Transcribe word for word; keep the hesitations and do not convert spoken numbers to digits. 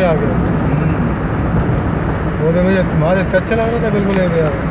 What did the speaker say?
के आ गए। वो तो मुझे तुम्हारे अच्छा लग रहा था बिल्कुल ऐसे यार।